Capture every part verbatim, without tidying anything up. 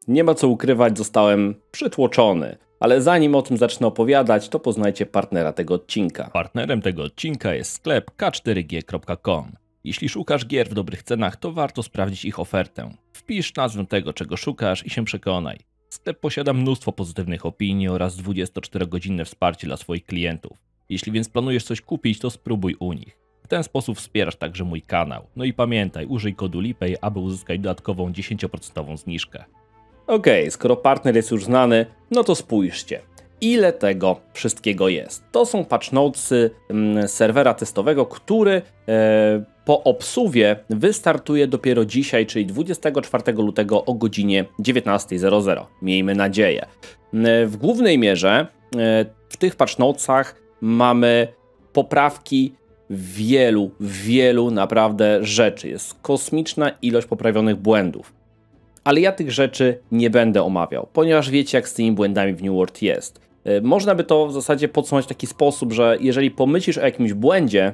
Nie ma co ukrywać, zostałem przytłoczony. Ale zanim o tym zacznę opowiadać, to poznajcie partnera tego odcinka. Partnerem tego odcinka jest sklep k cztery g kropka com. Jeśli szukasz gier w dobrych cenach, to warto sprawdzić ich ofertę. Wpisz nazwę tego, czego szukasz i się przekonaj. Sklep posiada mnóstwo pozytywnych opinii oraz dwudziestoczterogodzinne wsparcie dla swoich klientów. Jeśli więc planujesz coś kupić, to spróbuj u nich. W ten sposób wspierasz także mój kanał. No i pamiętaj, użyj kodu LIPEJ, aby uzyskać dodatkową dziesięć procent zniżkę. Okej, okay, skoro partner jest już znany, no to spójrzcie. Ile tego wszystkiego jest? To są patch notesy mm, serwera testowego, który e, po obsuwie wystartuje dopiero dzisiaj, czyli dwudziestego czwartego lutego o godzinie dziewiętnastej zero zero. Miejmy nadzieję. E, w głównej mierze e, w tych patch notesach mamy poprawki wielu, wielu naprawdę rzeczy. Jest kosmiczna ilość poprawionych błędów. Ale ja tych rzeczy nie będę omawiał, ponieważ wiecie, jak z tymi błędami w New World jest. Można by to w zasadzie podsumować w taki sposób, że jeżeli pomyślisz o jakimś błędzie,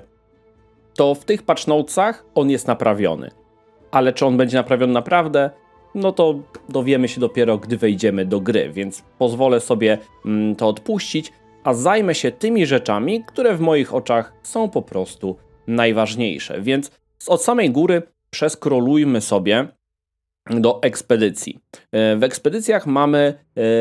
to w tych patch notesach on jest naprawiony. Ale czy on będzie naprawiony naprawdę? No to dowiemy się dopiero, gdy wejdziemy do gry, więc pozwolę sobie mm, to odpuścić, a zajmę się tymi rzeczami, które w moich oczach są po prostu najważniejsze. Więc od samej góry przeskrolujmy sobie do ekspedycji. W ekspedycjach mamy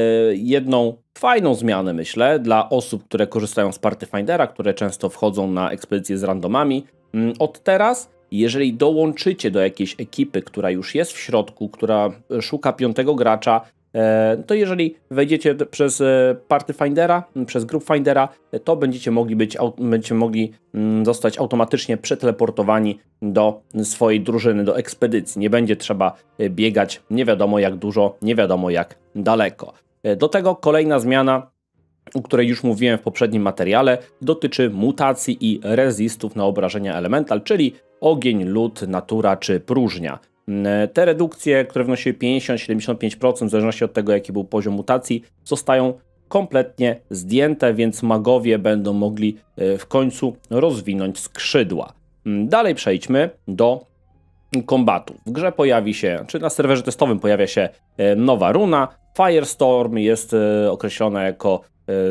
jedną fajną zmianę, myślę, dla osób, które korzystają z Party Findera, które często wchodzą na ekspedycje z randomami. Od teraz, jeżeli dołączycie do jakiejś ekipy, która już jest w środku, która szuka piątego gracza, to jeżeli wejdziecie przez Party Findera, przez Group Findera, to będziecie mogli, być, będziecie mogli zostać automatycznie przeteleportowani do swojej drużyny, do ekspedycji. Nie będzie trzeba biegać nie wiadomo jak dużo, nie wiadomo jak daleko. Do tego kolejna zmiana, o której już mówiłem w poprzednim materiale, dotyczy mutacji i rezistów na obrażenia elemental, czyli ogień, lód, natura czy próżnia. Te redukcje, które wynosiły pięćdziesiąt do siedemdziesięciu pięciu procent w zależności od tego, jaki był poziom mutacji, zostają kompletnie zdjęte, więc magowie będą mogli w końcu rozwinąć skrzydła. Dalej przejdźmy do kombatu. W grze pojawi się, czy na serwerze testowym pojawia się nowa runa. Firestorm jest określona jako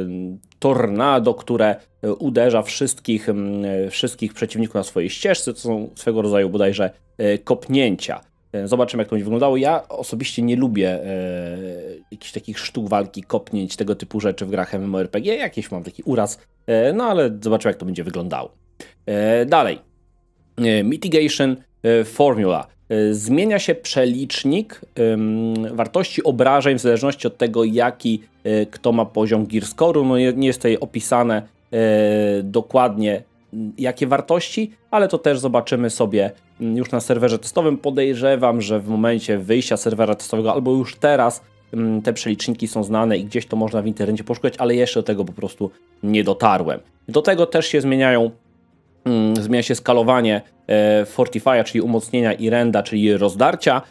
tornado, które uderza wszystkich, wszystkich przeciwników na swojej ścieżce. To są swego rodzaju bodajże kopnięcia. Zobaczymy, jak to będzie wyglądało. Ja osobiście nie lubię e, jakichś takich sztuk walki, kopnięć, tego typu rzeczy w grach MMORPG. Jakieś mam taki uraz, e, no ale zobaczymy, jak to będzie wyglądało. E, dalej. E, mitigation e, Formula. E, zmienia się przelicznik e, wartości obrażeń w zależności od tego, jaki e, kto ma poziom gear score'u. No nie, nie jest tutaj opisane e, dokładnie jakie wartości, ale to też zobaczymy sobie już na serwerze testowym. Podejrzewam, że w momencie wyjścia serwera testowego albo już teraz te przeliczniki są znane i gdzieś to można w internecie poszukać, ale jeszcze do tego po prostu nie dotarłem. Do tego też się zmieniają, zmienia się skalowanie Fortify'a, czyli umocnienia i renda, czyli rozdarcia,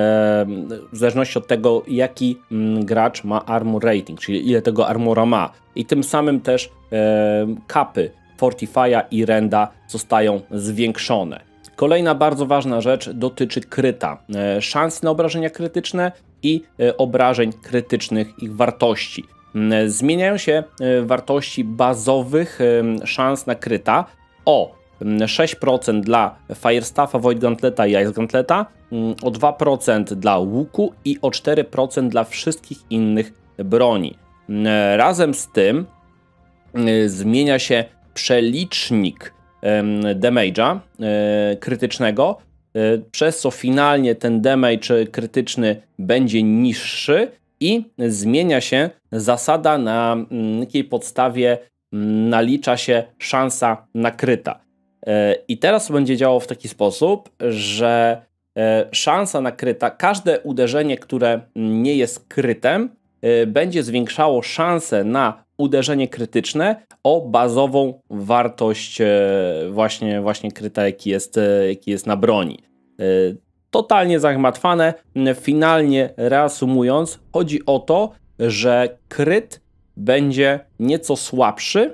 w zależności od tego, jaki gracz ma armor rating, czyli ile tego armora ma. I tym samym też kapy Fortify'a i renda zostają zwiększone. Kolejna bardzo ważna rzecz dotyczy kryta. Szans na obrażenia krytyczne i obrażeń krytycznych, ich wartości. Zmieniają się wartości bazowych szans na kryta o sześć procent dla Firestaffa, Void Gauntleta i Ice Gauntleta, o dwa procent dla łuku i o cztery procent dla wszystkich innych broni. Razem z tym zmienia się przelicznik damage'a krytycznego, przez co finalnie ten damage krytyczny będzie niższy i zmienia się zasada, na jakiej podstawie nalicza się szansa na kryta. I teraz będzie działało w taki sposób, że szansa na kryta, każde uderzenie, które nie jest krytem, będzie zwiększało szansę na uderzenie krytyczne o bazową wartość właśnie, właśnie kryta, jaki jest, jaki jest na broni. Totalnie zagmatwane. Finalnie reasumując, chodzi o to, że kryt będzie nieco słabszy,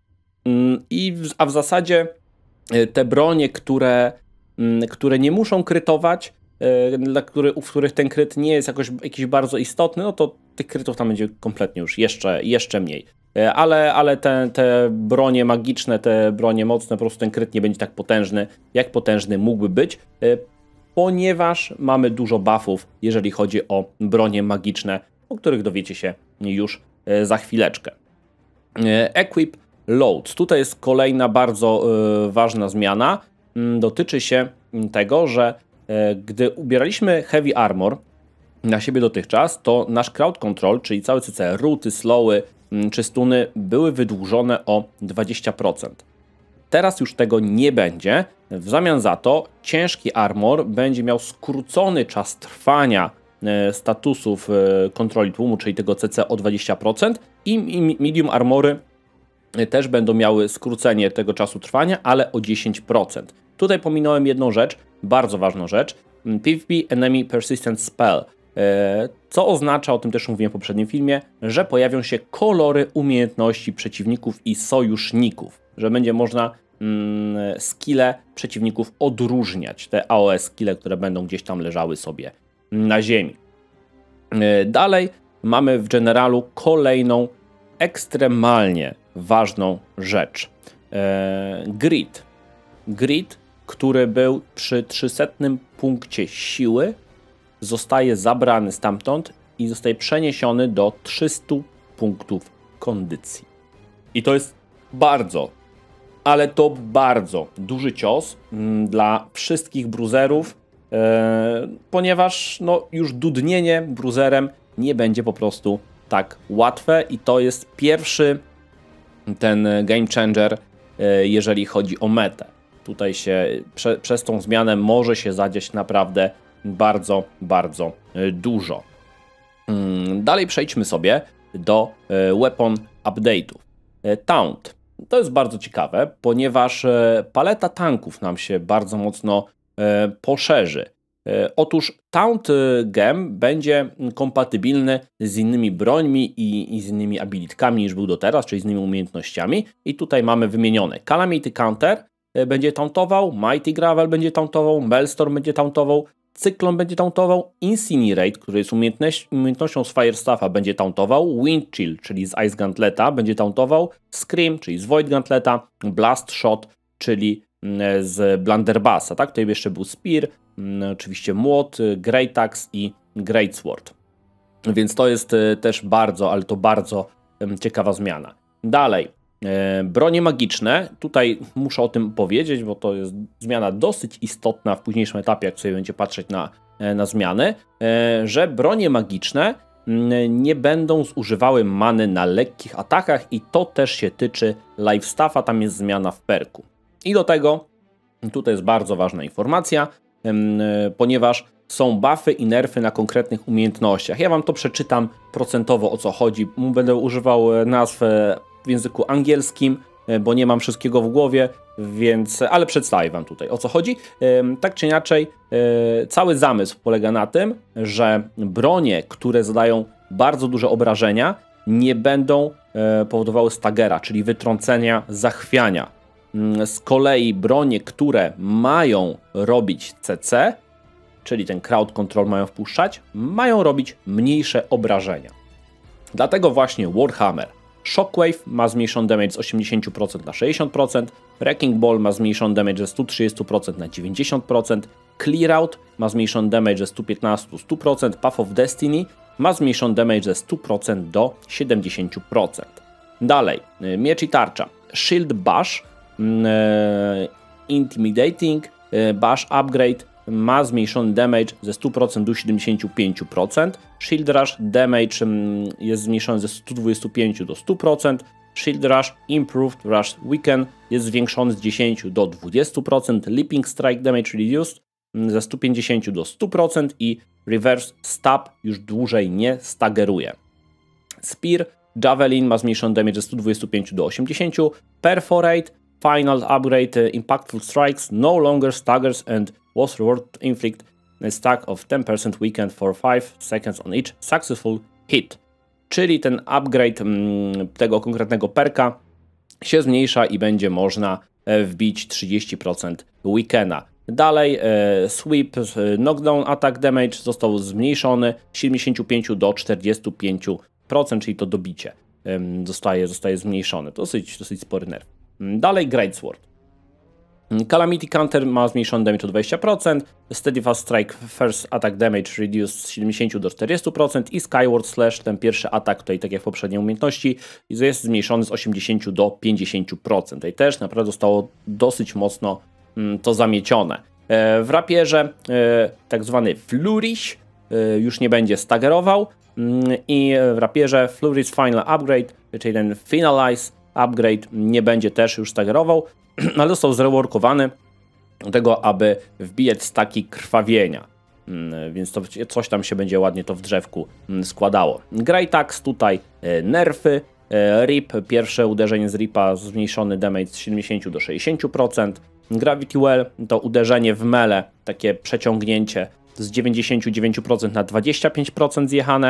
i, a w zasadzie te bronie, które, które nie muszą krytować, dla który, u których ten kryt nie jest jakoś jakiś bardzo istotny, no to tych krytów tam będzie kompletnie już jeszcze, jeszcze mniej. Ale, ale te, te bronie magiczne, te bronie mocne, po prostu ten kryt nie będzie tak potężny, jak potężny mógłby być, ponieważ mamy dużo buffów, jeżeli chodzi o bronie magiczne, o których dowiecie się już za chwileczkę. Equip Loads. Tutaj jest kolejna bardzo ważna zmiana. Dotyczy się tego, że gdy ubieraliśmy Heavy Armor na siebie dotychczas, to nasz Crowd Control, czyli cały C C, ruty, slowy czy stuny były wydłużone o dwadzieścia procent. Teraz już tego nie będzie. W zamian za to ciężki armor będzie miał skrócony czas trwania statusów kontroli tłumu, czyli tego C C o dwadzieścia procent i medium armory też będą miały skrócenie tego czasu trwania, ale o dziesięć procent. Tutaj pominąłem jedną rzecz, bardzo ważną rzecz. PvP Enemy Persistent Spell. Co oznacza, o tym też mówiłem w poprzednim filmie, że pojawią się kolory umiejętności przeciwników i sojuszników. Że będzie można mm, skille przeciwników odróżniać. Te A O S skille, które będą gdzieś tam leżały sobie na ziemi. Dalej mamy w generalu kolejną ekstremalnie ważną rzecz. Grid. Grid, który był przy trzysetnym punkcie siły, zostaje zabrany stamtąd i zostaje przeniesiony do trzystu punktów kondycji. I to jest bardzo, ale to bardzo duży cios mm, dla wszystkich bruzerów, e, ponieważ no, już dudnienie bruzerem nie będzie po prostu tak łatwe i to jest pierwszy ten game changer, e, jeżeli chodzi o metę. Tutaj się prze, przez tą zmianę może się zadziać naprawdę bardzo, bardzo dużo. Dalej przejdźmy sobie do weapon update'ów. Taunt. To jest bardzo ciekawe, ponieważ paleta tanków nam się bardzo mocno poszerzy. Otóż Taunt Gem będzie kompatybilny z innymi brońmi i, i z innymi abilitkami niż był do teraz, czyli z innymi umiejętnościami. I tutaj mamy wymienione Calamity Counter będzie tauntował, Mighty Gravel będzie tauntował, Maelstorm będzie tauntował, Cyklon będzie tauntował, Incinerate, który jest umiejętność, umiejętnością z Firestaffa, będzie tauntował, Wind Chill, czyli z Ice Gauntleta, będzie tauntował, Scream, czyli z Void Gauntleta, Blast Shot, czyli z Blunderbassa. Tak? Tutaj jeszcze był Spear, oczywiście Młot, Great Axe i Great Sword. Więc to jest też bardzo, ale to bardzo ciekawa zmiana. Dalej, bronie magiczne. Tutaj muszę o tym powiedzieć, bo to jest zmiana dosyć istotna w późniejszym etapie, jak sobie będzie patrzeć na, na zmiany, że bronie magiczne nie będą zużywały many na lekkich atakach i to też się tyczy Lifestaffa, tam jest zmiana w perku. I do tego, tutaj jest bardzo ważna informacja, ponieważ są buffy i nerfy na konkretnych umiejętnościach. Ja wam to przeczytam procentowo, o co chodzi. Będę używał nazw w języku angielskim, bo nie mam wszystkiego w głowie, więc, ale przedstawię wam tutaj, o co chodzi. Tak czy inaczej, cały zamysł polega na tym, że bronie, które zadają bardzo duże obrażenia, nie będą powodowały stagera, czyli wytrącenia, zachwiania. Z kolei bronie, które mają robić C C, czyli ten crowd control mają wpuszczać, mają robić mniejsze obrażenia. Dlatego właśnie Warhammer Shockwave ma zmniejszony damage z osiemdziesiąt procent na sześćdziesiąt procent, Wrecking Ball ma zmniejszony damage ze sto trzydzieści procent na dziewięćdziesiąt procent, Clear Out ma zmniejszony damage ze sto piętnaście do stu procent, Path of Destiny ma zmniejszony damage ze stu procent do siedemdziesięciu procent. Dalej, miecz i tarcza. Shield Bash, e, Intimidating e, Bash Upgrade ma zmniejszony damage ze stu procent do siedemdziesięciu pięciu procent. Shield Rush damage jest zmniejszony ze stu dwudziestu pięciu do stu procent. Shield Rush Improved Rush Weaken jest zwiększony z dziesięciu do dwudziestu procent. Leaping Strike damage reduced ze stu pięćdziesięciu do stu procent i Reverse Stab już dłużej nie stageruje. Spear Javelin ma zmniejszony damage ze stu dwudziestu pięciu do osiemdziesięciu. Perforate Final Upgrade Impactful Strikes no longer staggers and was rewarded to inflict a stack of ten percent weakened for five seconds on each successful hit. Czyli ten upgrade mm, tego konkretnego perka się zmniejsza i będzie można wbić trzydzieści procent weakena. Dalej e, sweep, knockdown attack damage został zmniejszony z siedemdziesięciu pięciu do czterdziestu pięciu procent, czyli to dobicie e, zostaje, zostaje zmniejszone. Dosyć, dosyć spory nerw. Dalej Greatsword. Calamity Counter ma zmniejszony damage o dwadzieścia procent, Steadfast Strike First Attack Damage reduced z siedemdziesięciu do czterdziestu procent i Skyward Slash, ten pierwszy atak, tutaj tak jak w poprzedniej umiejętności, jest zmniejszony z osiemdziesięciu do pięćdziesięciu procent. Tutaj też naprawdę zostało dosyć mocno mm, to zamiecione. E, w rapierze e, tak zwany Flourish e, już nie będzie staggerował mm, i w rapierze Flourish Final Upgrade, czyli ten Finalize Upgrade nie będzie też już staggerował, ale został zreworkowany do tego, aby wbijać staki krwawienia. Więc to coś tam się będzie ładnie to w drzewku składało. Great Axe tutaj nerfy. Rip, pierwsze uderzenie z Ripa, zmniejszony damage z siedemdziesięciu do sześćdziesięciu procent. Gravity Well to uderzenie w mele, takie przeciągnięcie z dziewięćdziesięciu dziewięciu procent na dwadzieścia pięć procent zjechane.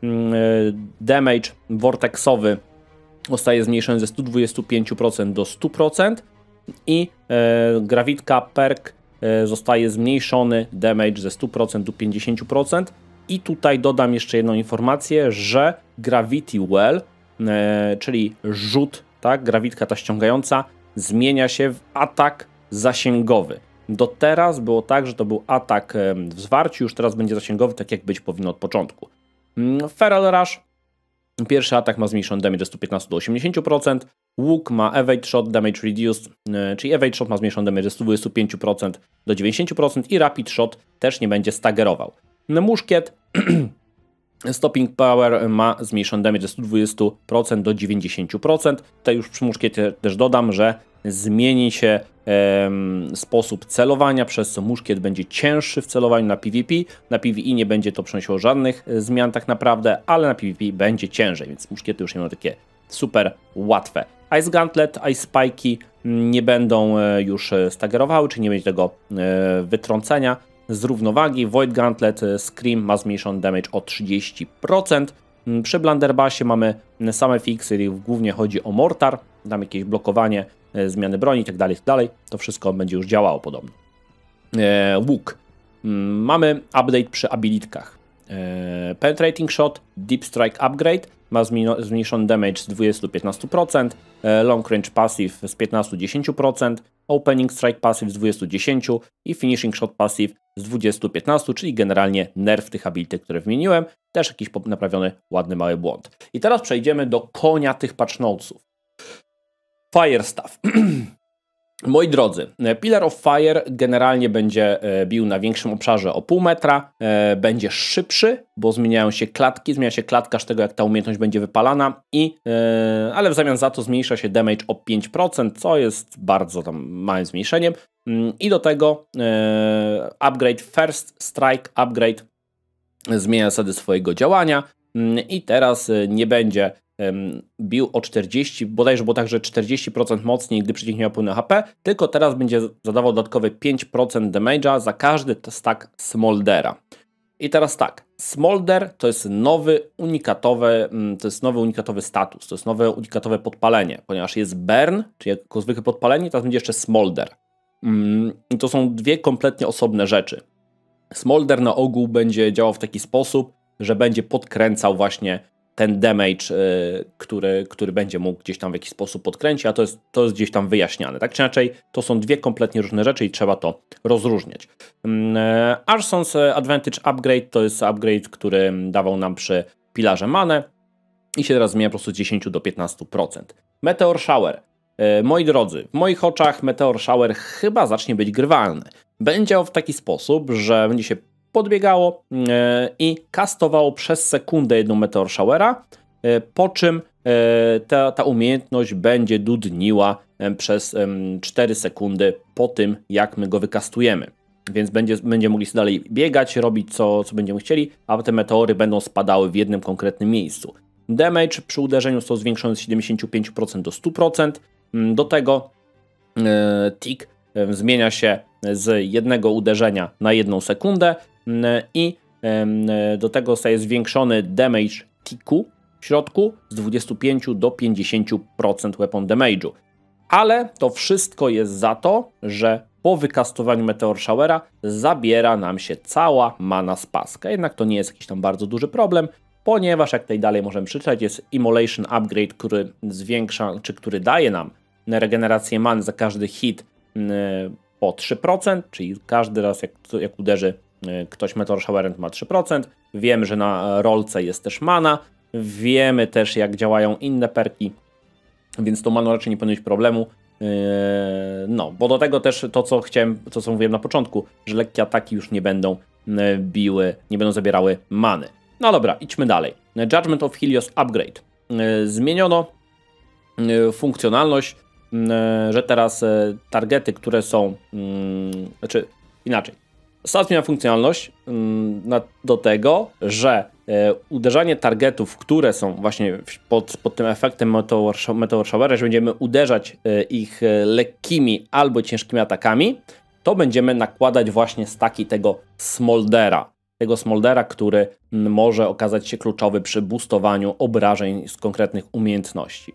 Damage vortexowy zostaje zmniejszony ze stu dwudziestu pięciu procent do stu procent. I e, Gravitka Perk e, zostaje zmniejszony damage ze stu procent do pięćdziesięciu procent. I tutaj dodam jeszcze jedną informację, że Gravity Well, e, czyli rzut, tak, gravitka ta ściągająca, zmienia się w atak zasięgowy. Do teraz było tak, że to był atak e, w zwarciu, już teraz będzie zasięgowy, tak jak być powinno od początku. Feral Rush. Pierwszy atak ma zmniejszony damage ze stu piętnastu do osiemdziesięciu procent. Łuk ma Evade Shot Damage Reduced, czyli Evade Shot ma zmniejszony damage ze stu dwudziestu pięciu procent do dziewięćdziesięciu procent i Rapid Shot też nie będzie staggerował. Muszkiet Stopping Power ma zmniejszony damage ze stu dwudziestu procent do dziewięćdziesięciu procent. Tutaj już przy muszkiecie też dodam, że zmieni się em, sposób celowania, przez co muszkiet będzie cięższy w celowaniu na PvP. Na PvE nie będzie to przynosiło żadnych zmian tak naprawdę, ale na PvP będzie ciężej, więc muszkiety już nie będą takie super łatwe. Ice Gauntlet, Ice Spike'i nie będą już staggerowały, czyli nie będzie tego wytrącenia z równowagi. Void Gauntlet, Scream ma zmniejszony damage o trzydzieści procent. Przy Blunderbussie mamy same fixy, czyli głównie chodzi o Mortar, tam jakieś blokowanie, zmiany broni itd., itd. To wszystko będzie już działało podobno. Łuk. Mamy update przy abilitkach. Penetrating Shot, Deep Strike Upgrade ma zmniejszony damage z dwudziestu do piętnastu procent, Long Range Passive z piętnastu do dziesięciu procent, Opening Strike Passive z dwudziestu do dziesięciu procent i Finishing Shot Passive z dwudziestu do piętnastu procent, czyli generalnie nerf tych abilitek, które wymieniłem. Też jakiś naprawiony ładny mały błąd. I teraz przejdziemy do konia tych patch notesów. Fire Staff. Moi drodzy, Pillar of Fire generalnie będzie bił na większym obszarze o pół metra, będzie szybszy, bo zmieniają się klatki, zmienia się klatka z tego, jak ta umiejętność będzie wypalana, i, ale w zamian za to zmniejsza się damage o pięć procent, co jest bardzo tam małym zmniejszeniem. I do tego upgrade First Strike Upgrade zmienia zasady swojego działania i teraz nie będzie bił o czterdzieści, bodajże było tak, że czterdzieści procent mocniej, gdy przeciwnik miał pełne H P, tylko teraz będzie zadawał dodatkowe pięć procent damage'a za każdy stack Smoldera. I teraz tak, Smolder to jest nowy unikatowy, to jest nowy unikatowy status, to jest nowe unikatowe podpalenie, ponieważ jest Burn, czyli jako zwykłe podpalenie, teraz będzie jeszcze Smolder. I to są dwie kompletnie osobne rzeczy. Smolder na ogół będzie działał w taki sposób, że będzie podkręcał właśnie ten damage, y, który, który będzie mógł gdzieś tam w jakiś sposób podkręcić, a to jest, to jest gdzieś tam wyjaśniane. Tak czy inaczej, to są dwie kompletnie różne rzeczy i trzeba to rozróżniać. Y, Arson's Advantage Upgrade to jest upgrade, który dawał nam przy pilarze manę i się teraz zmienia po prostu z dziesięciu do piętnastu procent. Meteor Shower. Y, moi drodzy, w moich oczach Meteor Shower chyba zacznie być grywalny. Będzie działał w taki sposób, że będzie się podbiegało yy, i kastowało przez sekundę jedną Meteor Showera, yy, po czym yy, ta, ta umiejętność będzie dudniła yy, przez yy, cztery sekundy po tym, jak my go wykastujemy. Więc będzie, będziemy mogli sobie dalej biegać, robić co, co będziemy chcieli, a te meteory będą spadały w jednym konkretnym miejscu. Damage przy uderzeniu został zwiększony z siedemdziesięciu pięciu procent do stu procent. Yy, do tego yy, tick yy, zmienia się z jednego uderzenia na jedną sekundę. I do tego zostaje zwiększony damage ticku w środku z dwudziestu pięciu do pięćdziesięciu procent weapon damage'u. Ale to wszystko jest za to, że po wykastowaniu Meteor Showera zabiera nam się cała mana z paska. Jednak to nie jest jakiś tam bardzo duży problem, ponieważ jak tutaj dalej możemy przeczytać, jest Immolation Upgrade, który zwiększa, czy który daje nam regenerację many za każdy hit po trzy procent, czyli każdy raz jak, jak uderzy ktoś Meteor Showerem, to ma trzy procent. Wiemy, że na rolce jest też mana, wiemy też jak działają inne perki, więc to maną raczej nie powinno być problemu. No, bo do tego też to, co chciałem, to co mówiłem na początku, że lekkie ataki już nie będą biły, nie będą zabierały many. No dobra, idźmy dalej. Judgment of Helios Upgrade. Zmieniono funkcjonalność, że teraz targety, które są, znaczy inaczej, została zmieniona funkcjonalność do tego, że uderzanie targetów, które są właśnie pod, pod tym efektem Meteor, Meteor Showera, że będziemy uderzać ich lekkimi albo ciężkimi atakami, to będziemy nakładać właśnie staki tego Smoldera. Tego Smoldera, który może okazać się kluczowy przy boostowaniu obrażeń z konkretnych umiejętności.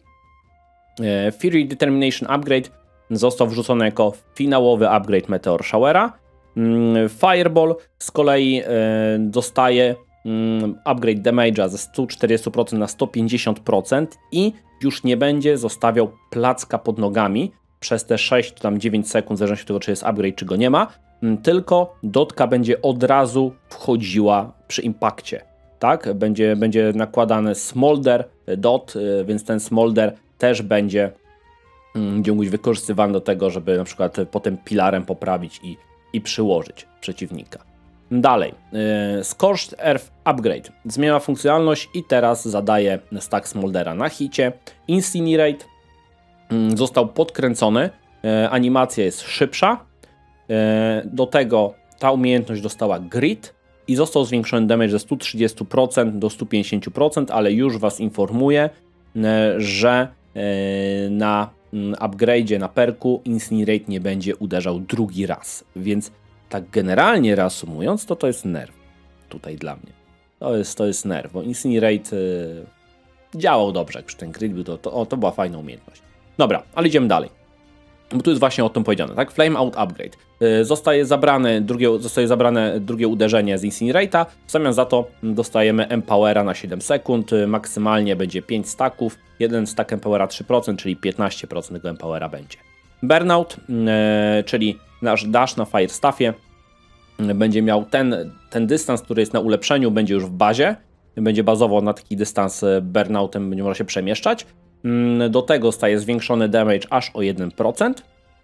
Fury Determination Upgrade został wrzucony jako finałowy upgrade Meteor Showera. Fireball z kolei dostaje upgrade damage'a ze sto czterdzieści procent na sto pięćdziesiąt procent i już nie będzie zostawiał placka pod nogami przez te sześć czy tam dziewięć sekund, w zależności od tego, czy jest upgrade, czy go nie ma, tylko dotka będzie od razu wchodziła przy impakcie. Tak? Będzie, będzie nakładany smolder dot, więc ten smolder też będzie, będzie mógł być wykorzystywany do tego, żeby na przykład potem pilarem poprawić i, i przyłożyć przeciwnika. Dalej, yy, Scorched Earth Upgrade. Zmienia funkcjonalność i teraz zadaje stack Smoldera na hicie. Incinerate yy, został podkręcony, yy, animacja jest szybsza. Yy, do tego ta umiejętność dostała Grit i został zwiększony damage ze sto trzydzieści procent do sto pięćdziesiąt procent, ale już Was informuję, yy, że yy, na yy, upgrade'zie, na perku Incinerate nie będzie uderzał drugi raz, więc tak generalnie reasumując, to to jest nerw tutaj dla mnie. To jest, to jest nerw, bo Incinerate yy, działał dobrze, jak przy ten Grid był, to, to, o, to była fajna umiejętność. Dobra, ale idziemy dalej. Bo tu jest właśnie o tym powiedziane, tak? Flame Out Upgrade. Yy, zostaje, zabrane drugie, zostaje zabrane drugie uderzenie z Incinerate'a, w zamian za to dostajemy Empowera na siedem sekund, yy, maksymalnie będzie pięć staków, jeden stack Empowera trzy procent, czyli piętnaście procent tego Empowera będzie. Burnout, yy, czyli nasz dash na Fire Staffie będzie miał ten, ten dystans, który jest na ulepszeniu, będzie już w bazie. Będzie bazował na taki dystans burnoutem, będzie można się przemieszczać. Do tego staje zwiększony damage aż o jeden procent.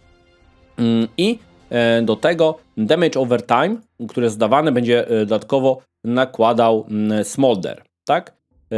I do tego damage over time, który jest zdawany, będzie dodatkowo nakładał Smolder. Tak?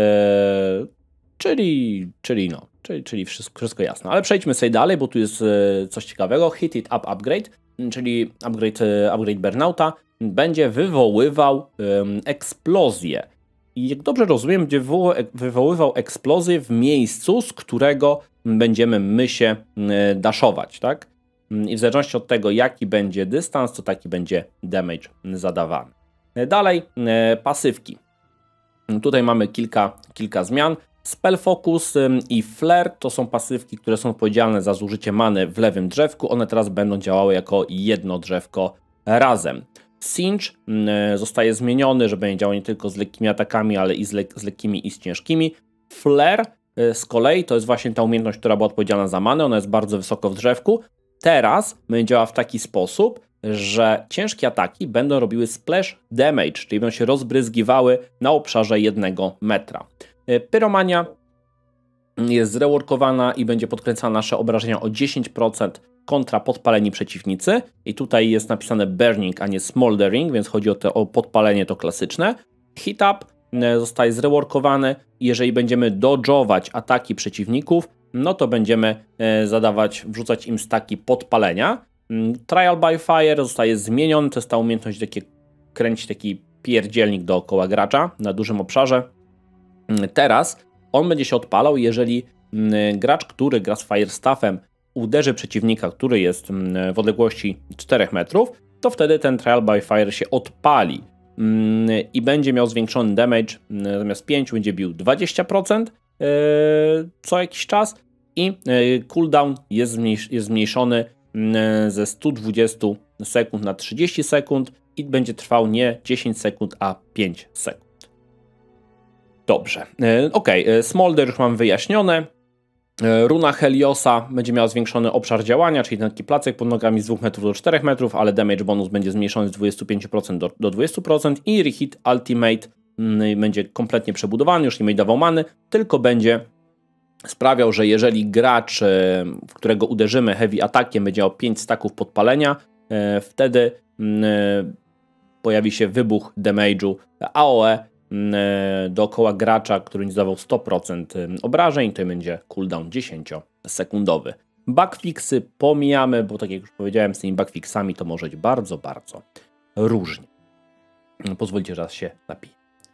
Czyli, czyli no, czyli, czyli wszystko, wszystko jasne. Ale przejdźmy sobie dalej, bo tu jest coś ciekawego. Hit It Up Upgrade, czyli upgrade, upgrade Burnouta, będzie wywoływał um, eksplozję. I jak dobrze rozumiem, będzie wywoływał eksplozję w miejscu, z którego będziemy my się daszować, tak? I w zależności od tego, jaki będzie dystans, to taki będzie damage zadawany. Dalej, pasywki. Tutaj mamy kilka, kilka zmian. Spell Focus i Flare to są pasywki, które są odpowiedzialne za zużycie many w lewym drzewku. One teraz będą działały jako jedno drzewko razem. Singe zostaje zmieniony, że będzie działał nie tylko z lekkimi atakami, ale i z, le z lekkimi i z ciężkimi. Flare z kolei to jest właśnie ta umiejętność, która była odpowiedzialna za manę. Ona jest bardzo wysoko w drzewku. Teraz będzie działała w taki sposób, że ciężkie ataki będą robiły splash damage, czyli będą się rozbryzgiwały na obszarze jednego metra. Pyromania jest zreworkowana i będzie podkręcana nasze obrażenia o dziesięć procent kontra podpaleni przeciwnicy. I tutaj jest napisane burning, a nie smoldering, więc chodzi o, te, o podpalenie to klasyczne. Hit Up zostaje zreworkowany. Jeżeli będziemy dodżować ataki przeciwników, no to będziemy zadawać, wrzucać im staki podpalenia. Trial by Fire zostaje zmieniony, to jest ta umiejętność, takie kręcić taki pierdzielnik dookoła gracza na dużym obszarze. Teraz on będzie się odpalał, jeżeli gracz, który gra z Fire Staffem, uderzy przeciwnika, który jest w odległości czterech metrów, to wtedy ten Trial by Fire się odpali i będzie miał zwiększony damage, zamiast pięć będzie bił dwadzieścia procent co jakiś czas i cooldown jest, zmniejsz jest zmniejszony ze stu dwudziestu sekund na trzydzieści sekund i będzie trwał nie dziesięć sekund, a pięć sekund. Dobrze, ok, Smolder już mam wyjaśnione. Runa Heliosa będzie miała zwiększony obszar działania, czyli ten taki placek pod nogami z dwóch metrów do czterech metrów, ale damage bonus będzie zmniejszony z dwudziestu pięciu procent do, do dwudziestu procent i Rehit Ultimate będzie kompletnie przebudowany, już nie będzie dawał many, tylko będzie sprawiał, że jeżeli gracz, w którego uderzymy heavy atakiem, będzie miał pięć staków podpalenia, wtedy pojawi się wybuch damage'u A O E dookoła gracza, który nie zdawał sto procent obrażeń, to będzie cooldown dziesięciosekundowy. Bugfixy pomijamy, bo tak jak już powiedziałem, z tymi bugfixami to może być bardzo, bardzo różnie. Pozwólcie, że raz się napiję.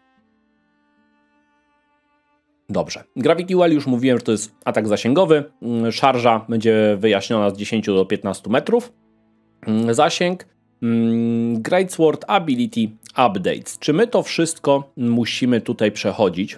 Dobrze. Gravity Well już mówiłem, że to jest atak zasięgowy. Szarża będzie wyjaśniona z dziesięciu do piętnastu metrów. Zasięg. Greatsword Ability Updates. Czy my to wszystko musimy tutaj przechodzić?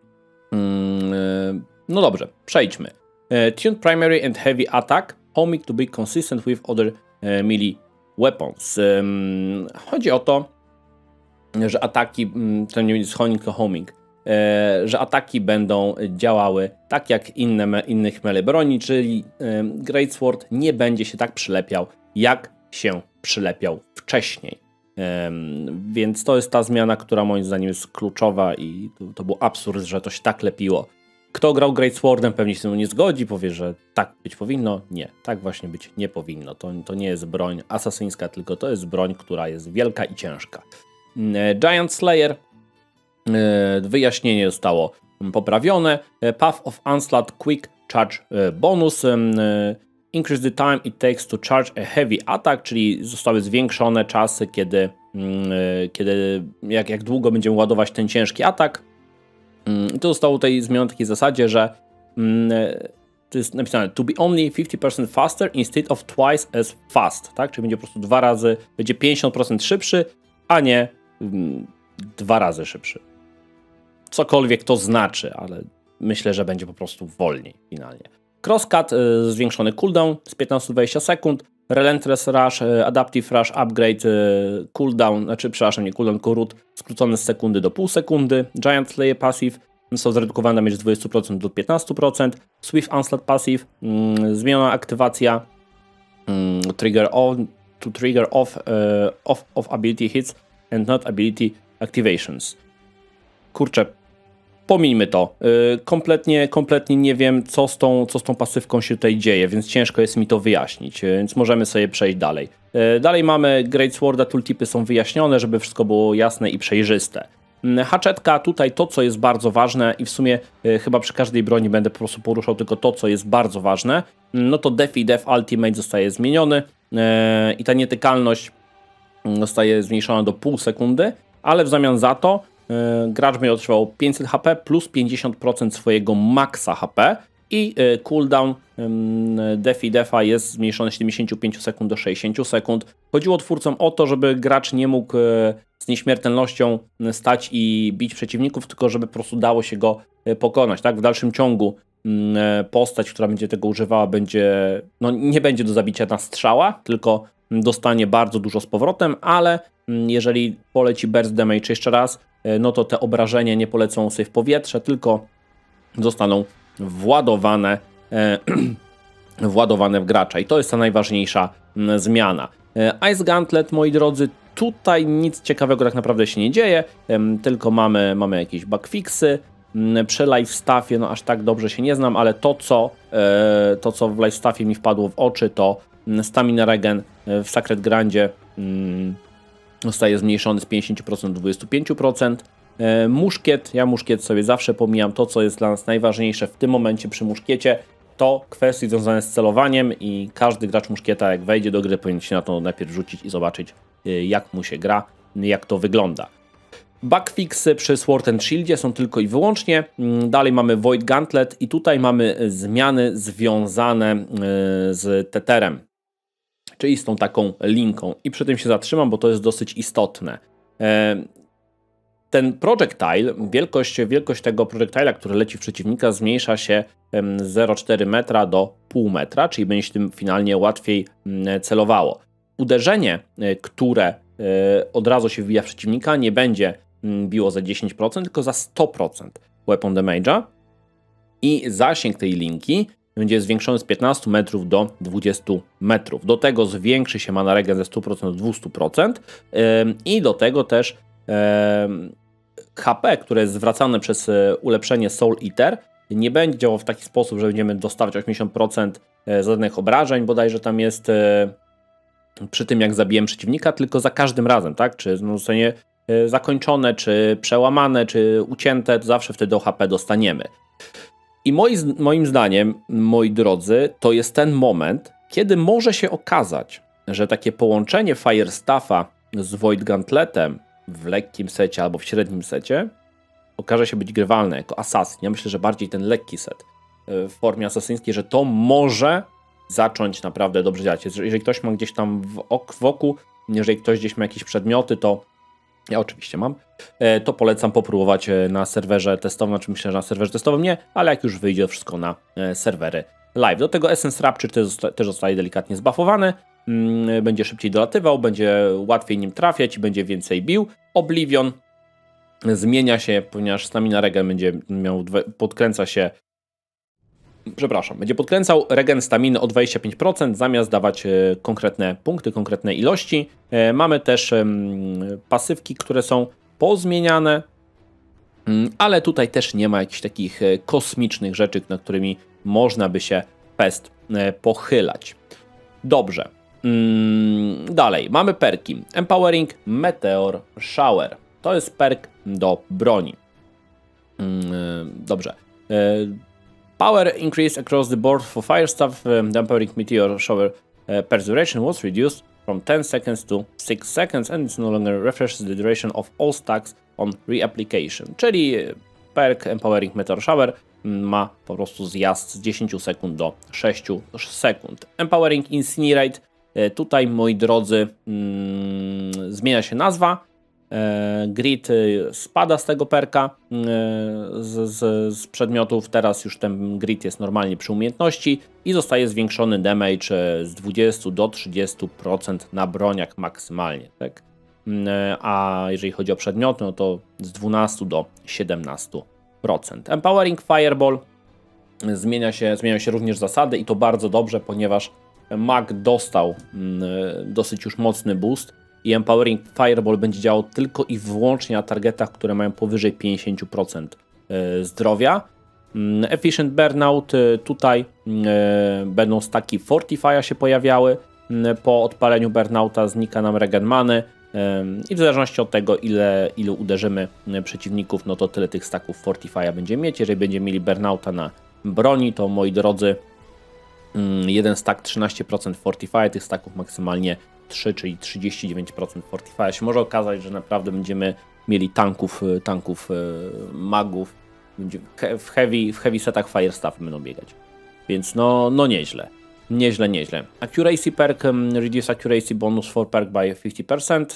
No dobrze, przejdźmy. Tuned Primary and Heavy Attack. Homing to be consistent with other melee weapons. Chodzi o to, że ataki, to nie jest homing, to homing, że ataki będą działały tak jak inne, innych melee broni, czyli Greatsword nie będzie się tak przylepiał, jak się przylepiał wcześniej. Więc to jest ta zmiana, która moim zdaniem jest kluczowa i to, to był absurd, że to się tak lepiło. Kto grał Greatswordem, pewnie się z tym nie zgodzi, powie, że tak być powinno. Nie, tak właśnie być nie powinno. To, to nie jest broń asasyńska, tylko to jest broń, która jest wielka i ciężka. Giant Slayer. Wyjaśnienie zostało poprawione. Path of Onslaught Quick Charge bonus. Increase the time it takes to charge a heavy attack, czyli zostały zwiększone czasy, kiedy, kiedy jak, jak długo będziemy ładować ten ciężki atak. To zostało tutaj zmienione w takiej zasadzie, że to jest napisane to be only fifty percent faster instead of twice as fast, tak? Czyli będzie po prostu dwa razy, będzie pięćdziesiąt procent szybszy, a nie mm, dwa razy szybszy. Cokolwiek to znaczy, ale myślę, że będzie po prostu wolniej finalnie. Crosscut, y, zwiększony cooldown z piętnastu do dwudziestu sekund. Relentless Rush, y, Adaptive Rush Upgrade, y, cooldown, znaczy przepraszam, nie cooldown, tylko root skrócony z sekundy do pół sekundy. Giant Slayer Passive są zredukowane damage z dwudziestu procent do piętnastu procent. Swift Onslaught Passive, y, zmieniona aktywacja y, trigger on, to trigger off, y, off, off ability hits and not ability activations. Kurczę, pomijmy to. Yy, kompletnie, kompletnie nie wiem, co z, tą, co z tą pasywką się tutaj dzieje, więc ciężko jest mi to wyjaśnić, yy, więc możemy sobie przejść dalej. Yy, dalej mamy Greatsworda, tooltipy są wyjaśnione, żeby wszystko było jasne i przejrzyste. Yy, haczetka, tutaj to, co jest bardzo ważne i w sumie yy, chyba przy każdej broni będę po prostu poruszał tylko to, co jest bardzo ważne, yy, no to Def i Def Ultimate zostaje zmieniony yy, i ta nietykalność zostaje zmniejszona do pół sekundy, ale w zamian za to gracz będzie otrzymał pięćset H P plus pięćdziesiąt procent swojego maksa H P i cooldown Def i Defa jest zmniejszony z siedemdziesięciu pięciu sekund do sześćdziesięciu sekund. Chodziło twórcom o to, żeby gracz nie mógł z nieśmiertelnością stać i bić przeciwników, tylko żeby po prostu dało się go pokonać. Tak? W dalszym ciągu postać, która będzie tego używała, będzie, no, nie będzie do zabicia na strzała, tylko dostanie bardzo dużo z powrotem, ale jeżeli poleci burst damage jeszcze raz, no to te obrażenia nie polecą sobie w powietrze, tylko zostaną władowane, e, władowane w gracza. I to jest ta najważniejsza m, zmiana. E, Ice Gauntlet, moi drodzy, tutaj nic ciekawego tak naprawdę się nie dzieje, e, tylko mamy, mamy jakieś bugfixy. Przy lifestaffie, no aż tak dobrze się nie znam, ale to co, e, to, co w lifestaffie mi wpadło w oczy, to stamina regen w Sacred Grandzie mm, zostaje zmniejszony z pięćdziesięciu procent do dwudziestu pięciu procent. E, muszkiet, ja muszkiet sobie zawsze pomijam. To, co jest dla nas najważniejsze w tym momencie przy muszkiecie, to kwestie związane z celowaniem i każdy gracz muszkieta, jak wejdzie do gry, powinien się na to najpierw rzucić i zobaczyć, jak mu się gra, jak to wygląda. Bugfixy przy Sword and Shieldzie są tylko i wyłącznie. Dalej mamy Void Gauntlet i tutaj mamy zmiany związane z Tetherem, czyli z tą taką linką. I przy tym się zatrzymam, bo to jest dosyć istotne. Ten projectile, wielkość, wielkość tego projectile'a, który leci w przeciwnika, zmniejsza się z zero przecinek cztery metra do pół metra, czyli będzie się tym finalnie łatwiej celowało. Uderzenie, które od razu się wbija w przeciwnika, nie będzie biło za dziesięć procent, tylko za sto procent weapon damage'a i zasięg tej linki będzie zwiększony z piętnastu metrów do dwudziestu metrów. Do tego zwiększy się mana regen ze stu procent do dwustu procent i do tego też H P, które jest zwracane przez ulepszenie Soul Eater, nie będzie działał w taki sposób, że będziemy dostawać osiemdziesiąt procent zadanych obrażeń, bodajże tam jest przy tym, jak zabijemy przeciwnika, tylko za każdym razem, tak? Czy zostanie zakończone, czy przełamane, czy ucięte, to zawsze wtedy o H P dostaniemy. I moi, moim zdaniem, moi drodzy, to jest ten moment, kiedy może się okazać, że takie połączenie Fire Staffa z Void Gauntletem w lekkim secie albo w średnim secie okaże się być grywalne jako asasyn. Ja myślę, że bardziej ten lekki set w formie asasyńskiej, że to może zacząć naprawdę dobrze działać. Jeżeli ktoś ma gdzieś tam w, ok, w oku, jeżeli ktoś gdzieś ma jakieś przedmioty, to ja oczywiście mam, to polecam popróbować na serwerze testowym, znaczy myślę, że na serwerze testowym nie, ale jak już wyjdzie wszystko na serwery live. Do tego Essence Rapture też zostaje delikatnie zbuffowany, będzie szybciej dolatywał, będzie łatwiej nim trafiać i będzie więcej bił. Oblivion zmienia się, ponieważ stamina regen będzie miał, podkręca się, przepraszam, będzie podkręcał regen staminy o dwadzieścia pięć procent, zamiast dawać konkretne punkty, konkretne ilości. Mamy też pasywki, które są pozmieniane, ale tutaj też nie ma jakichś takich kosmicznych rzeczy, nad którymi można by się fest pochylać. Dobrze. Dalej, mamy perki. Empowering Meteor Shower. To jest perk do broni. Dobrze. Power increase across the board for Fire Staff. The Empowering Meteor Shower per duration was reduced from ten seconds to six seconds and it no longer refreshes the duration of all stacks on reapplication. Czyli perk Empowering Meteor Shower ma po prostu zjazd z dziesięciu sekund do sześciu sekund. Empowering Incinerate. Tutaj, moi drodzy, mm, zmienia się nazwa. E, grid spada z tego perka e, z, z, z przedmiotów. Teraz już ten grid jest normalnie przy umiejętności i zostaje zwiększony damage z dwudziestu do trzydziestu procent na broniach maksymalnie. Tak? E, a jeżeli chodzi o przedmioty, no to z dwunastu do siedemnastu procent. Empowering Fireball. Zmienia się, zmieniają się również zasady i to bardzo dobrze, ponieważ mag dostał dosyć już mocny boost i Empowering Fireball będzie działał tylko i wyłącznie na targetach, które mają powyżej pięćdziesiąt procent zdrowia. Efficient Burnout, tutaj będą staki Fortify'a się pojawiały. Po odpaleniu Burnouta znika nam regen many i w zależności od tego, ile, ile uderzymy przeciwników, no to tyle tych staków Fortify'a będziemy mieć. Jeżeli będziemy mieli Burnouta na broni, to moi drodzy, jeden stack trzynaście procent Fortify, tych stacków maksymalnie trzy, czyli trzydzieści dziewięć procent Fortify. Się może okazać, że naprawdę będziemy mieli tanków, tanków magów. W heavy, w heavy setach Fire Staff będą biegać. Więc no, no nieźle. Nieźle, nieźle. Accuracy perk, reduce accuracy bonus for perk by fifty percent.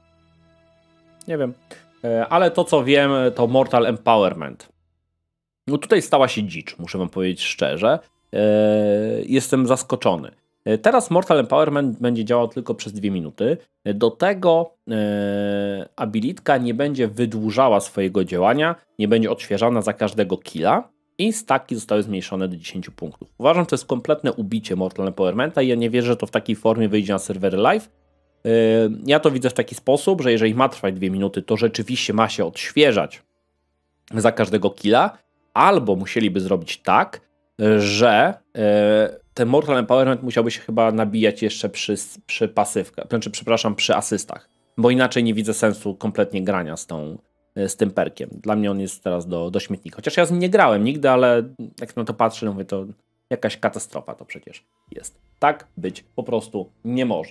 Nie wiem. Ale to co wiem, to Mortal Empowerment. No tutaj stała się dzicz, muszę wam powiedzieć szczerze. Jestem zaskoczony. Teraz Mortal Empowerment będzie działał tylko przez dwie minuty. Do tego e, abilitka nie będzie wydłużała swojego działania, nie będzie odświeżana za każdego killa i staki zostały zmniejszone do dziesięciu punktów. Uważam, że to jest kompletne ubicie Mortal Empowermenta i ja nie wierzę, że to w takiej formie wyjdzie na serwery live. E, ja to widzę w taki sposób, że jeżeli ma trwać dwie minuty, to rzeczywiście ma się odświeżać za każdego killa, albo musieliby zrobić tak, że e, ten Mortal Empowerment musiałby się chyba nabijać jeszcze przy, przy pasywkach, znaczy, przepraszam, przy asystach, bo inaczej nie widzę sensu kompletnie grania z, tą, z tym perkiem. Dla mnie on jest teraz do, do śmietnika. Chociaż ja z nim nie grałem nigdy, ale jak na to patrzę, no mówię, to jakaś katastrofa to przecież jest. Tak być po prostu nie może.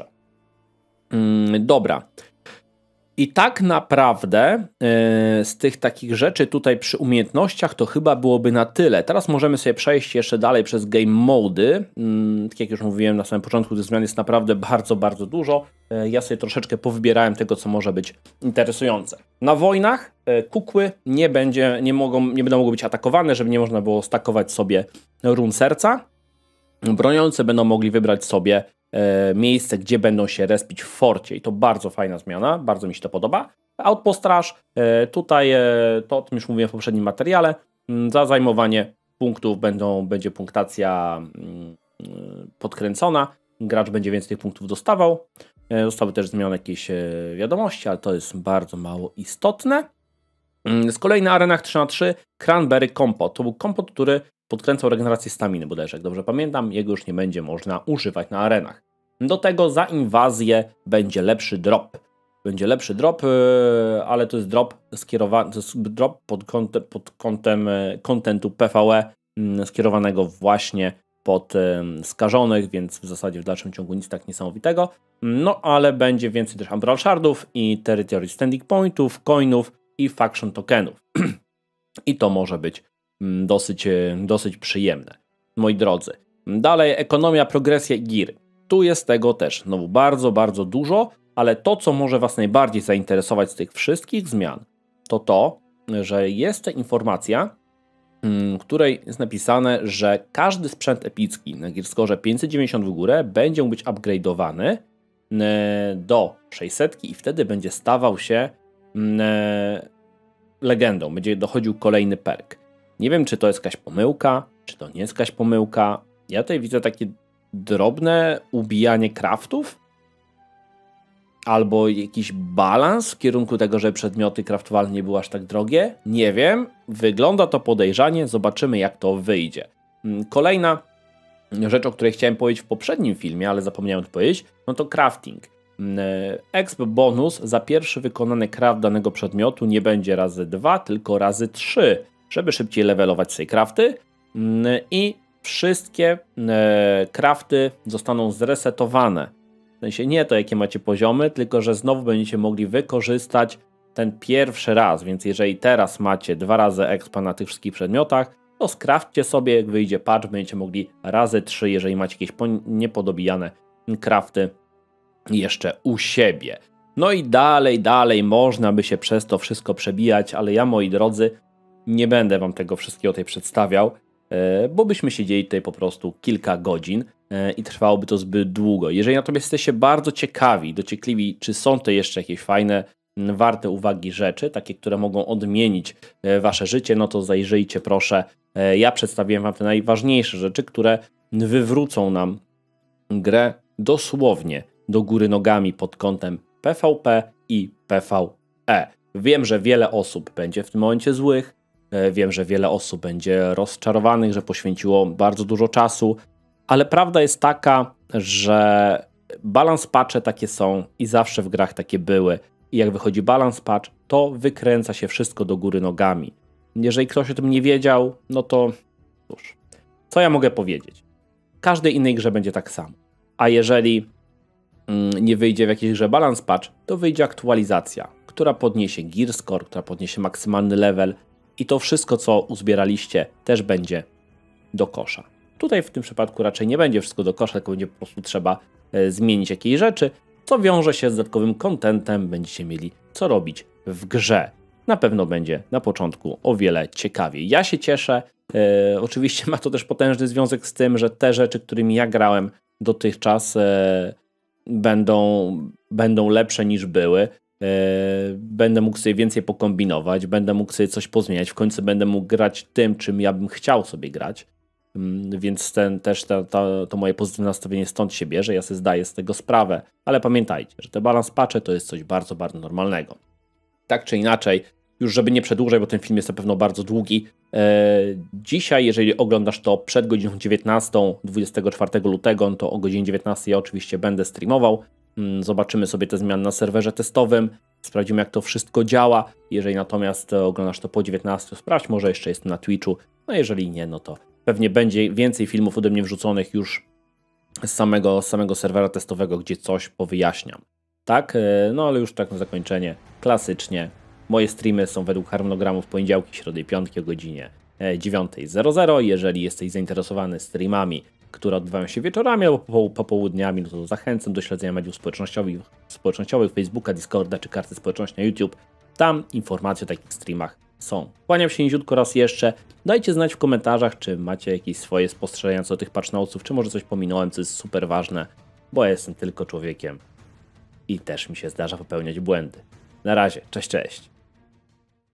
Mm, dobra. I tak naprawdę yy, z tych takich rzeczy tutaj przy umiejętnościach to chyba byłoby na tyle. Teraz możemy sobie przejść jeszcze dalej przez game mody. Yy, tak jak już mówiłem na samym początku, tych zmian jest naprawdę bardzo, bardzo dużo. Yy, ja sobie troszeczkę powybierałem tego, co może być interesujące. Na wojnach yy, kukły nie, będzie, nie, mogą, nie będą mogły być atakowane, żeby nie można było stakować sobie run serca. broniący będą mogli wybrać sobie e, miejsce, gdzie będą się respić w forcie i to bardzo fajna zmiana, bardzo mi się to podoba. Outpost Rush, e, tutaj e, to o tym już mówiłem w poprzednim materiale, za zajmowanie punktów będą, będzie punktacja mm, podkręcona, gracz będzie więcej tych punktów dostawał. E, zostały też zmienione jakieś e, wiadomości, ale to jest bardzo mało istotne. Z kolei na arenach trzy na trzy Cranberry Kompot. To był kompot, który podkręcał regenerację staminy bodajże, jak dobrze pamiętam. Jego już nie będzie można używać na arenach. Do tego za inwazję będzie lepszy drop. Będzie lepszy drop, ale to jest drop skierowany, to jest drop pod kątem, pod kątem kontentu P V E skierowanego właśnie pod skażonych, więc w zasadzie w dalszym ciągu nic tak niesamowitego. No ale będzie więcej też Umbral Shardów i Territory Standing Pointów, coinów i faction tokenów. I to może być dosyć, dosyć przyjemne, moi drodzy. Dalej ekonomia, progresja i giry. Tu jest tego też no, bardzo, bardzo dużo, ale to, co może Was najbardziej zainteresować z tych wszystkich zmian, to to, że jest ta informacja, w której jest napisane, że każdy sprzęt epicki na Gearscore pięćset dziewięćdziesiąt w górę będzie mógł być upgrade'owany do sześćset i wtedy będzie stawał się legendą, będzie dochodził kolejny perk. Nie wiem, czy to jest jakaś pomyłka, czy to nie jest jakaś pomyłka. Ja tutaj widzę takie drobne ubijanie craftów, albo jakiś balans w kierunku tego, że przedmioty craftowalne nie były aż tak drogie. Nie wiem, wygląda to podejrzanie, zobaczymy jak to wyjdzie. Kolejna rzecz, o której chciałem powiedzieć w poprzednim filmie, ale zapomniałem powiedzieć, no to crafting. Exp bonus za pierwszy wykonany craft danego przedmiotu nie będzie razy dwa, tylko razy trzy, żeby szybciej levelować sobie crafty i wszystkie crafty zostaną zresetowane. W sensie nie to, jakie macie poziomy, tylko że znowu będziecie mogli wykorzystać ten pierwszy raz, więc jeżeli teraz macie dwa razy expa na tych wszystkich przedmiotach, to skraftcie sobie, jak wyjdzie patch, będziecie mogli razy trzy, jeżeli macie jakieś niepodobijane crafty jeszcze u siebie. No i dalej, dalej można by się przez to wszystko przebijać, ale ja, moi drodzy, nie będę Wam tego wszystkiego tutaj przedstawiał, bo byśmy siedzieli tutaj po prostu kilka godzin i trwałoby to zbyt długo. Jeżeli natomiast jesteście bardzo ciekawi, dociekliwi, czy są to jeszcze jakieś fajne, warte uwagi rzeczy, takie, które mogą odmienić Wasze życie, no to zajrzyjcie proszę. Ja przedstawiłem Wam te najważniejsze rzeczy, które wywrócą nam grę dosłownie do góry nogami pod kątem P V P i P V E. Wiem, że wiele osób będzie w tym momencie złych, wiem, że wiele osób będzie rozczarowanych, że poświęciło bardzo dużo czasu, ale prawda jest taka, że balance patche takie są i zawsze w grach takie były. I jak wychodzi balance patch, to wykręca się wszystko do góry nogami. Jeżeli ktoś o tym nie wiedział, no to cóż, co ja mogę powiedzieć? W każdej innej grze będzie tak samo. A jeżeli nie wyjdzie w jakiejś grze balance patch, to wyjdzie aktualizacja, która podniesie gear score, która podniesie maksymalny level i to wszystko, co uzbieraliście, też będzie do kosza. Tutaj w tym przypadku raczej nie będzie wszystko do kosza, tylko będzie po prostu trzeba e, zmienić jakieś rzeczy, co wiąże się z dodatkowym contentem, będziecie mieli co robić w grze. Na pewno będzie na początku o wiele ciekawiej. Ja się cieszę, e, oczywiście ma to też potężny związek z tym, że te rzeczy, którymi ja grałem dotychczas e, będą, będą lepsze niż były. Będę mógł sobie więcej pokombinować, będę mógł sobie coś pozmieniać, w końcu będę mógł grać tym, czym ja bym chciał sobie grać, więc ten, też to, to, to moje pozytywne nastawienie stąd się bierze, ja sobie zdaję z tego sprawę, ale pamiętajcie, że te balance patche to jest coś bardzo, bardzo normalnego. Tak czy inaczej, już żeby nie przedłużać, bo ten film jest na pewno bardzo długi, e, dzisiaj, jeżeli oglądasz to przed godziną dziewiętnastą, dwudziestego czwartego lutego, to o godzinie dziewiętnastej ja oczywiście będę streamował. Zobaczymy sobie te zmiany na serwerze testowym, sprawdzimy jak to wszystko działa. Jeżeli natomiast oglądasz to po dziewiętnastej, sprawdź, może jeszcze jest na Twitchu. No jeżeli nie, no to pewnie będzie więcej filmów ode mnie wrzuconych już z samego, z samego serwera testowego, gdzie coś powyjaśniam. Tak? No ale już tak na zakończenie, klasycznie. Moje streamy są według harmonogramu w poniedziałki, środy i piątki o godzinie dziewiąta zero zero. Jeżeli jesteś zainteresowany streamami, które odbywają się wieczorami albo popołudniami, no to zachęcam do śledzenia mediów społecznościowych, społecznościowych Facebooka, Discorda czy karty społeczności na YouTube. Tam informacje o takich streamach są. Kłaniam się niziutko raz jeszcze. Dajcie znać w komentarzach, czy macie jakieś swoje spostrzeżenia co do tych patch notesów, czy może coś pominąłem, co jest super ważne, bo ja jestem tylko człowiekiem i też mi się zdarza popełniać błędy. Na razie, cześć, cześć.